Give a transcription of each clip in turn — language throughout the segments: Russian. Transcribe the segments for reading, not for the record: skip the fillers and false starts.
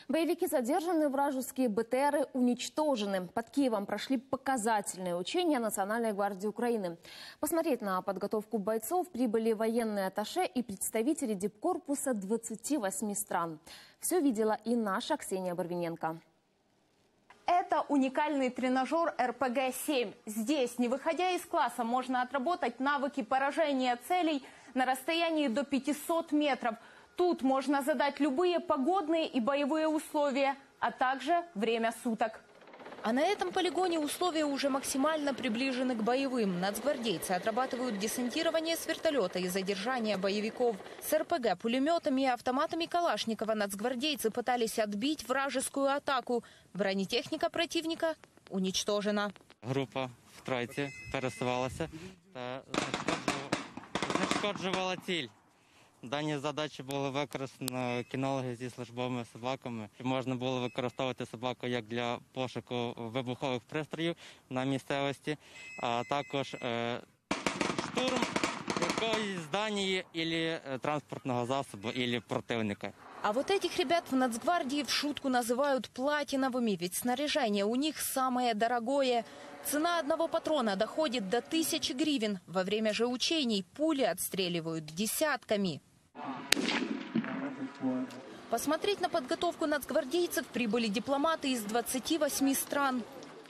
Боевики задержаны, вражеские БТРы уничтожены. Под Киевом прошли показательные учения Национальной гвардии Украины. Посмотреть на подготовку бойцов прибыли военные атташе и представители дипкорпуса 28 стран. Все видела и наша Ксения Барвиненко. Это уникальный тренажер РПГ-7. Здесь, не выходя из класса, можно отработать навыки поражения целей на расстоянии до 500 метров. Тут можно задать любые погодные и боевые условия, а также время суток. А на этом полигоне условия уже максимально приближены к боевым. Нацгвардейцы отрабатывают десантирование с вертолета и задержание боевиков. С РПГ, пулеметами и автоматами Калашникова нацгвардейцы пытались отбить вражескую атаку. Бронетехника противника уничтожена. Група в тройці пересувалася та знешкоджувала ціль. Дані задачі були використані кінологи зі службовими собаками. Можна було використовувати собаку як для пошуку вибухових пристроїв на місцевості, а також штурм якоїсь здані або транспортного засобу, або противника. А вот этих ребят в Нацгвардии в шутку называют платиновыми, ведь снаряжение у них самое дорогое. Цена одного патрона доходит до 1000 гривен. Во время же учений пули отстреливают десятками. Посмотреть на подготовку нацгвардейцев прибыли дипломаты из 28 стран.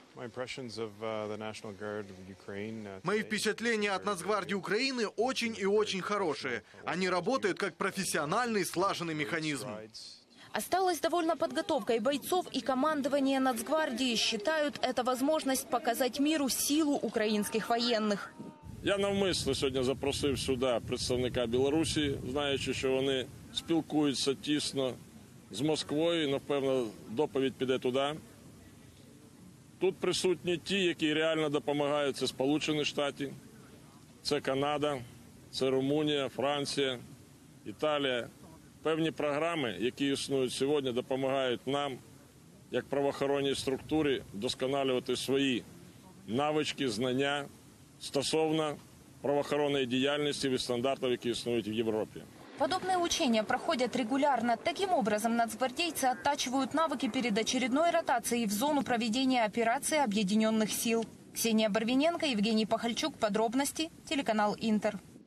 Мои впечатления от Нацгвардии Украины очень и очень хорошие. Они работают как профессиональный слаженный механизм. Осталась довольна подготовкой бойцов, и командование Нацгвардии считают это возможность показать миру силу українських воєнних. Я навмисно сьогодні запросив сюди представника Білорусі, знаючи, що вони спілкуються тісно з Москвою, напевно, доповідь піде туди. Тут присутні ті, які реально допомагають. Це Сполучені Штати, це Канада, це Румунія, Франція, Італія. Певні програми, які існують сьогодні, допомагають нам, як правоохоронній структурі, вдосконалювати свої навички, знання стосовно правоохоронної діяльності і стандартів, які існують в Європі. Подобные учения проходят регулярно. Таким образом, нацгвардейцы оттачивают навыки перед очередной ротацией в зону проведения операции Объединенных сил. Ксения Барвиненко, Евгений Пахальчук. Подробности. Телеканал Интер.